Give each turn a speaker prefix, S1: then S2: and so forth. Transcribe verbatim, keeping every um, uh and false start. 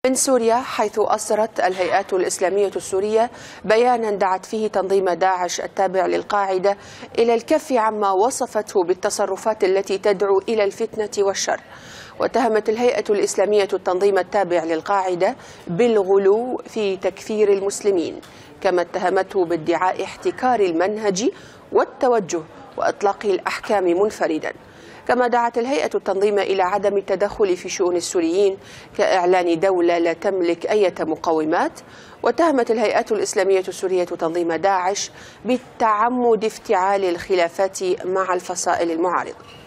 S1: من سوريا، حيث أصدرت الهيئات الإسلامية السورية بيانا دعت فيه تنظيم داعش التابع للقاعدة إلى الكف عما وصفته بالتصرفات التي تدعو إلى الفتنة والشر. واتهمت الهيئة الإسلامية التنظيم التابع للقاعدة بالغلو في تكفير المسلمين، كما اتهمته بادعاء احتكار المنهج والتوجه وإطلاق الأحكام منفردا. كما دعت الهيئة التنظيم إلى عدم التدخل في شؤون السوريين كإعلان دولة لا تملك أي مقومات. واتهمت الهيئة الإسلامية السورية تنظيم داعش بالتعمد افتعال الخلافات مع الفصائل المعارضة.